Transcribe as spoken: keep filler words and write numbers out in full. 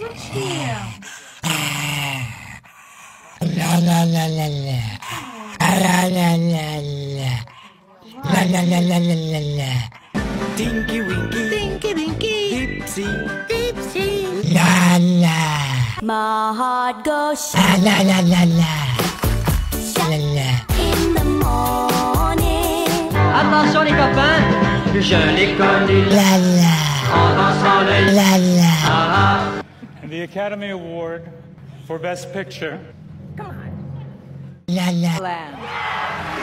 Zачем? Ла-ла-ла-ла-ла. Ла-ла-ла-ла. Ла-ла-ла-ла-ла-ла. Tinky Winky, Tinky Winky, Dipsy, Dipsy. La-la. My heart goes La-la-la-la-la. La-la. in the morning. Attention les copains, je l'ai connu La-la. en dansant le La-la. ah, And the Academy Award for Best Picture La-la. Land.